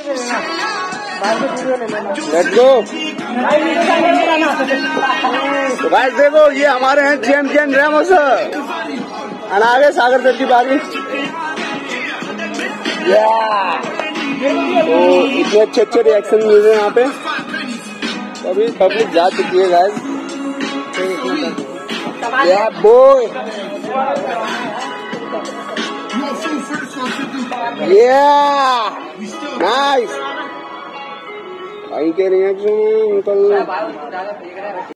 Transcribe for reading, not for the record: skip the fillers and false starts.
Let's go. तो guys देखो ये हमारे हैं चैंपियन रेमोस और आगे सागर सर की बारी। तो इतने अच्छे अच्छे रिएक्शन मिल रहे हैं यहाँ पे, अभी पब्लिक जा चुकी है गाइस। या बॉय नाइस भाई के रिएक्शन निकल